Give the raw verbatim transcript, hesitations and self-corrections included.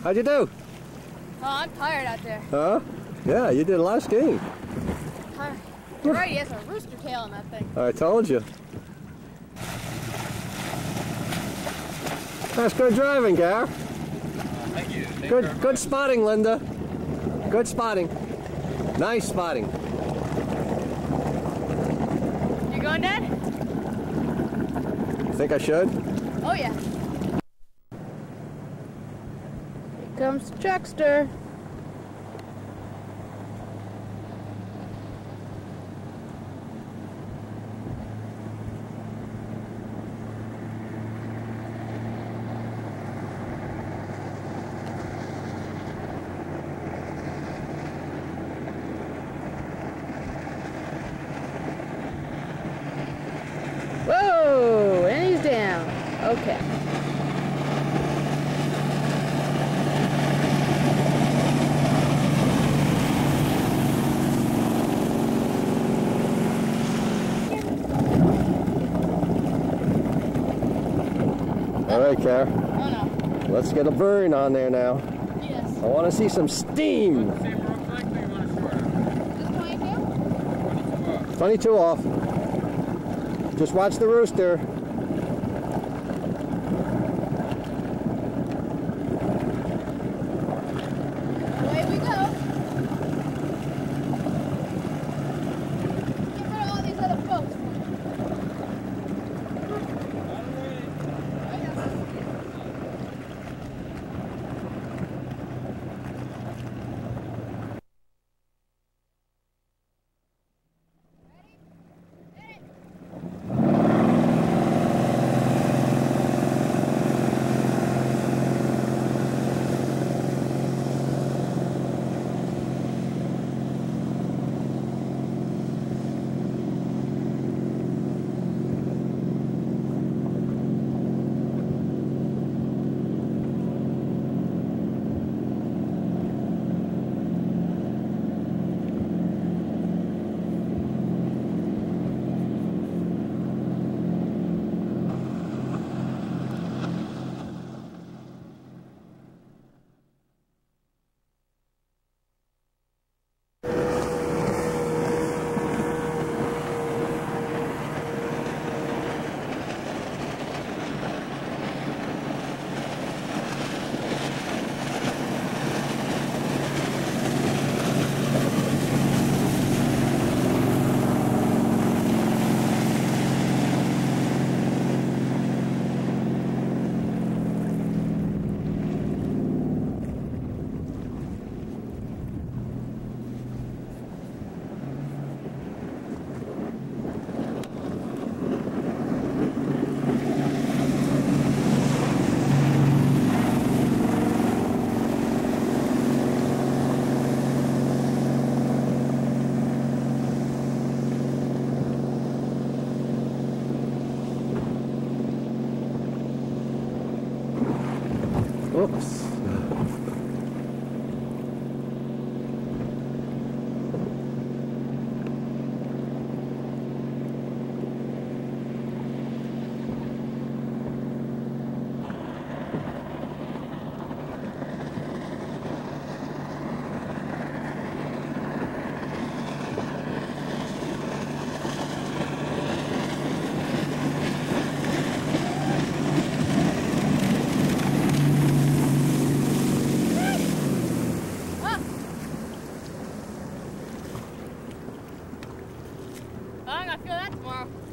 How'd you do? Oh, I'm tired out there. Huh? Yeah, you did a lot of skiing. Tired. There already has a rooster tail in that thing. I told you. That's good driving, Gar. Uh, thank you. Thank Good, you good spotting, Linda. Good spotting. Nice spotting. You going, Dad? Think I should? Oh yeah. Here comes the truckster. Whoa, and he's down. Okay. All right, Gar. Oh no. Let's get a burn on there now. Yes. I want to see some steam. the same rope length or you want a shorter? This twenty-two? twenty-two off. twenty-two off. Just watch the rooster. Away we go. Get rid of all these other folks. Oops. I'm gonna feel that tomorrow.